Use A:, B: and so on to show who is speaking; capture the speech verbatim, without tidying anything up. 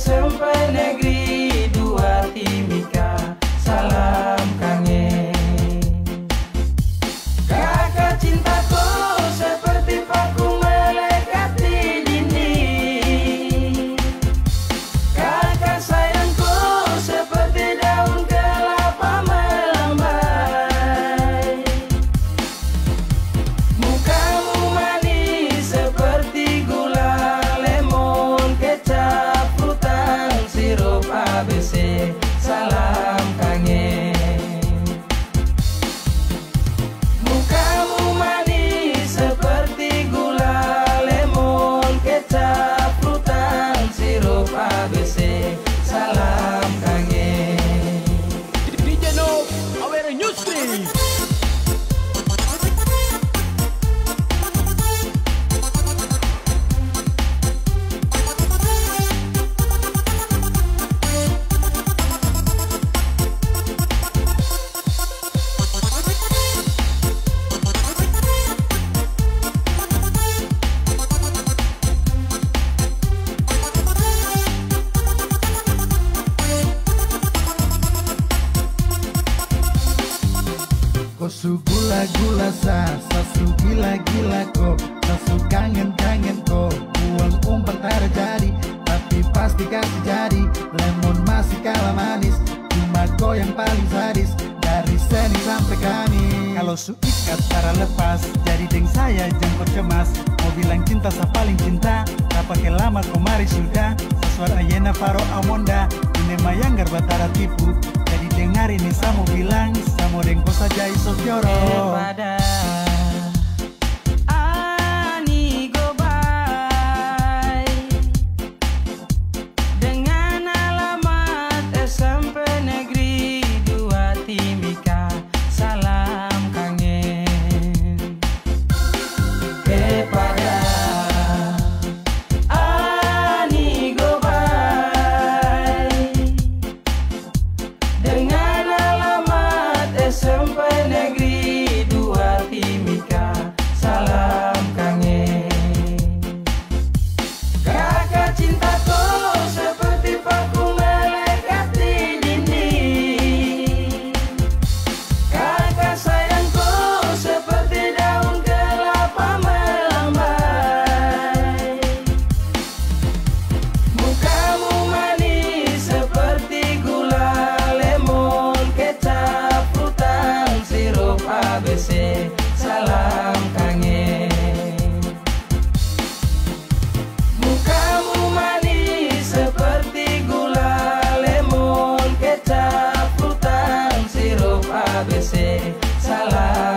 A: S M P Negeri dua Timika, salam kangen. Kakak cintaku seperti paku melekati dinding. Kakak sayangku seperti daun kelapa melambai. Mukamu manis seperti gula, lemon, kecap, frutan, sirup A B C, salam kangen. Mukamu manis seperti gula, lemon, kecap, frutan, sirup A B C, salam kangen.
B: D J No, Aware Newsly.
C: Kosu gula-gula sa, sasu gila-gila ko, sasu kangen-kangen ko. Uang umpan tak terjadi, tapi pasti kasih jadi. Lemon masih kalah manis, cuma kau yang paling sadis. Dari seni sampai kami, kalau su ikat cara lepas. Jadi deng saya jangan kau cemas, mau bilang cinta sa paling cinta. Tak pakai lama kemari sudah, sesuai ayana faro amonda. Ini mayanggar batara tipu. Jadi dengar ini saya mau bilang, saya mau dengko saja iso fioro.
A: Daripada Ani Gobai dengan alamat S M P Negeri dua Timika, salam kangen. Daripada Ani Gobai dengan alamat S M P Negeri dua Timika, salam kangen. Kakak cintaku seperti paku melekati dinding. Kakak sayangku seperti daun kelapa melambai. Mukamu manis seperti gula, lemon, kecap, frutan, sirup A B C, salam kangen. Mukamu manis seperti gula, lemon, kecap, frutan, sirup A B C, salam